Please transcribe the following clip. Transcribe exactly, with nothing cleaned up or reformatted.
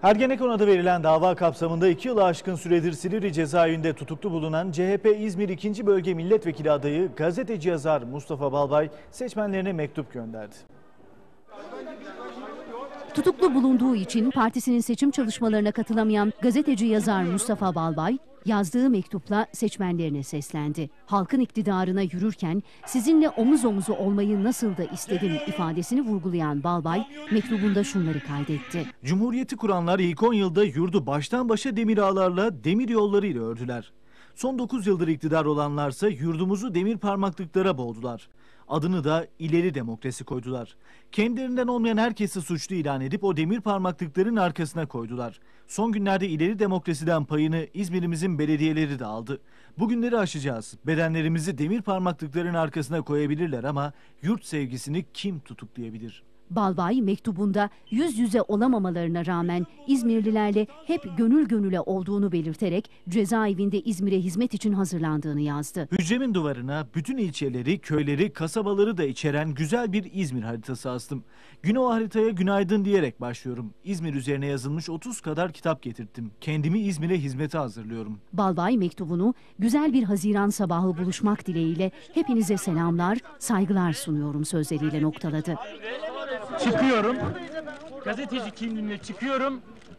Ergenekon adı verilen dava kapsamında iki yılı aşkın süredir Silivri cezaevinde tutuklu bulunan C H P İzmir ikinci Bölge Milletvekili adayı gazeteci yazar Mustafa Balbay seçmenlerine mektup gönderdi. Tutuklu bulunduğu için partisinin seçim çalışmalarına katılamayan gazeteci yazar Mustafa Balbay, yazdığı mektupla seçmenlerine seslendi. Halkın iktidarına yürürken sizinle omuz omuzu olmayı nasıl da istedim ifadesini vurgulayan Balbay, mektubunda şunları kaydetti. Cumhuriyeti kuranlar ilk on yılda yurdu baştan başa demir ağlarla, demir yollarıyla ördüler. Son dokuz yıldır iktidar olanlarsa yurdumuzu demir parmaklıklara boğdular. Adını da ileri demokrasi koydular. Kendilerinden olmayan herkesi suçlu ilan edip o demir parmaklıkların arkasına koydular. Son günlerde ileri demokrasiden payını İzmir'imizin belediyeleri de aldı. Bugünleri aşacağız. Bedenlerimizi demir parmaklıkların arkasına koyabilirler ama yurt sevgisini kim tutuklayabilir? Balbay mektubunda yüz yüze olamamalarına rağmen İzmirlilerle hep gönül gönüle olduğunu belirterek cezaevinde İzmir'e hizmet için hazırlandığını yazdı. Hücremin duvarına bütün ilçeleri, köyleri, kasabaları da içeren güzel bir İzmir haritası astım. Güne o haritaya günaydın diyerek başlıyorum. İzmir üzerine yazılmış otuz kadar kitap getirttim. Kendimi İzmir'e hizmete hazırlıyorum. Balbay mektubunu güzel bir Haziran sabahı buluşmak dileğiyle hepinize selamlar, saygılar sunuyorum sözleriyle noktaladı. Çıkıyorum, gazeteci kimliğimle çıkıyorum